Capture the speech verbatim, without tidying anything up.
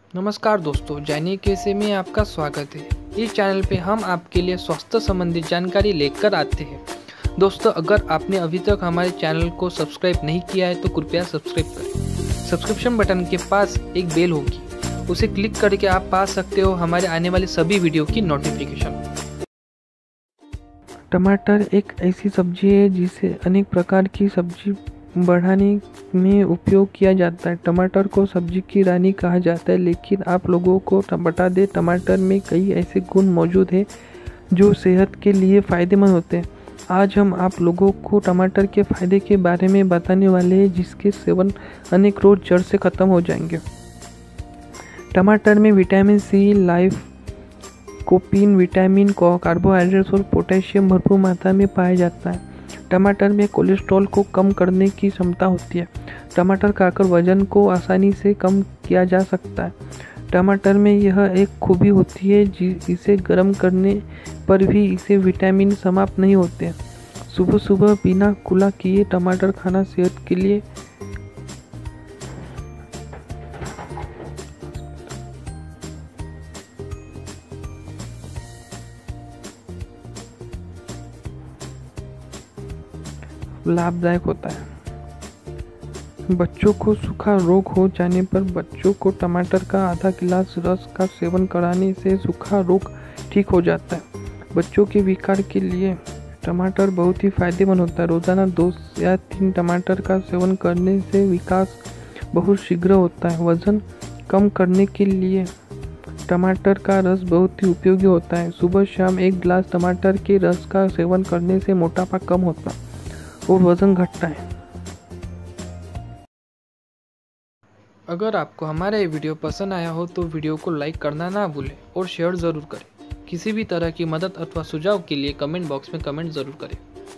नमस्कार दोस्तों, जानिए कैसे में आपका स्वागत है। इस चैनल पे हम आपके लिए स्वास्थ्य संबंधित जानकारी लेकर आते हैं। दोस्तों, अगर आपने अभी तक हमारे चैनल को सब्सक्राइब नहीं किया है तो कृपया सब्सक्राइब करें। सब्सक्रिप्शन बटन के पास एक बेल होगी, उसे क्लिक करके आप पा सकते हो हमारे आने वाले सभी वीडियो की नोटिफिकेशन। टमाटर एक ऐसी सब्जी है जिसे अनेक प्रकार की सब्जी बढ़ाने में उपयोग किया जाता है। टमाटर को सब्जी की रानी कहा जाता है, लेकिन आप लोगों को बता दें, टमाटर में कई ऐसे गुण मौजूद हैं जो सेहत के लिए फ़ायदेमंद होते हैं। आज हम आप लोगों को टमाटर के फ़ायदे के बारे में बताने वाले हैं, जिसके सेवन अनेक रोग जड़ से ख़त्म हो जाएंगे। टमाटर में vitamin C, lycopene, vitamin, carbohydrates और पोटेशियम भरपूर मात्रा में पाया जाता है। टमाटर में कोलेस्ट्रॉल को कम करने की क्षमता होती है। टमाटर खाकर वजन को आसानी से कम किया जा सकता है। टमाटर में यह एक खूबी होती है, जिसे गर्म करने पर भी इसे विटामिन समाप्त नहीं होते। सुबह सुबह बिना कुला किए टमाटर खाना सेहत के लिए लाभदायक होता है। बच्चों को सूखा रोग हो जाने पर बच्चों को टमाटर का आधा गिलास रस का सेवन कराने से सूखा रोग ठीक हो जाता है। बच्चों के विकार के लिए टमाटर बहुत ही फायदेमंद होता है। रोजाना दो या तीन टमाटर का सेवन करने से विकास बहुत शीघ्र होता है। वजन कम करने के लिए टमाटर का रस बहुत ही उपयोगी होता है। सुबह शाम एक गिलास टमाटर के रस का सेवन करने से मोटापा कम होता है और वजन घटता है। अगर आपको हमारा ये वीडियो पसंद आया हो तो वीडियो को लाइक करना ना भूलें और शेयर ज़रूर करें। किसी भी तरह की मदद अथवा सुझाव के लिए कमेंट बॉक्स में कमेंट ज़रूर करें।